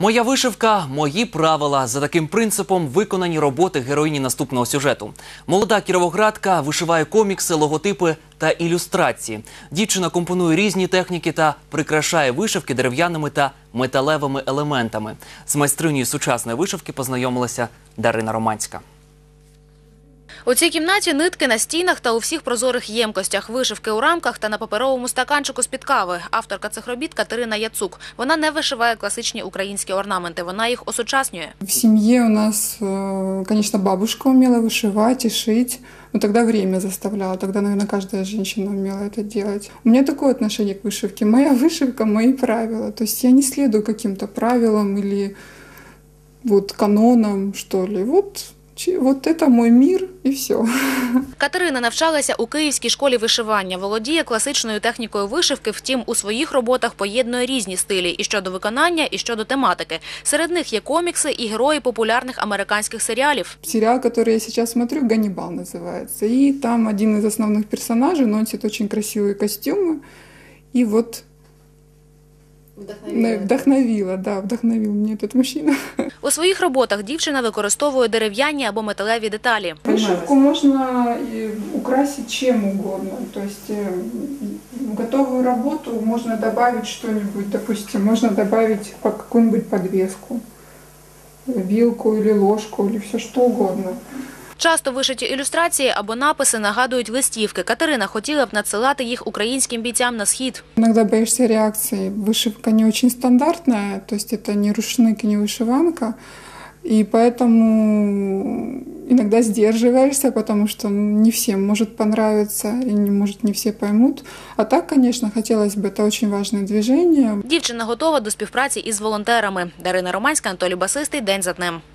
Моя вишивка – мої правила. За таким принципом виконані роботи героїні наступного сюжету. Молода кіровоградка вишиває комікси, логотипи та ілюстрації. Дівчина компонує різні техніки та прикрашає вишивки дерев'яними та металевими елементами. З майстринею сучасної вишивки познайомилася Дарина Романська. У цій кімнаті нитки на стінах та у всіх прозорих ємкостях, вишивки у рамках та на паперовому стаканчику з-під кави. Авторка цих робіт Катерина Яцук. Вона не вишиває класичні українські орнаменти, вона їх осучаснює. В семье у нас, конечно, бабушка умела вышивать и шить, но тогда время заставляло, тогда, наверное, каждая женщина умела это делать. У меня такое отношение к вышивке. Моя вышивка – мои правила. То есть я не следую каким-то правилам или вот канонам, что ли. Вот это мой мир і все. Катерина навчалася у Київській школі вишивання. Володіє класичною технікою вишивки, втім, у своїх роботах поєднує різні стилі – і щодо виконання, і щодо тематики. Серед них є комікси і герої популярних американських серіалів. Сериал, который я сейчас смотрю, «Ганнибал» называется. И там один из основных персонажей носит очень красивые костюмы. И вот вдохновил мене этот мужчина. У своїх роботах дівчина використовує дерев'яні або металеві деталі. Вышивку можно украсить чем угодно. То есть в готовую работу можно добавить что-нибудь, допустим, можно добавить какую-нибудь подвеску, вилку или ложку, или все что угодно. Часто вишиті ілюстрації або написи нагадують листівки. Катерина хотіла б надсилати їх українським бійцям на схід. Иногда боишься реакции. Вышивка не очень стандартная, то есть это не рушник, не вышиванка. И поэтому иногда сдерживаешься, потому что не всем может понравиться, и не все поймут. А так, конечно, хотелось бы, это очень важное движение. Дівчина готова до співпраці із волонтерами. Дарина Романська, Анатолій Басистий. День за днем.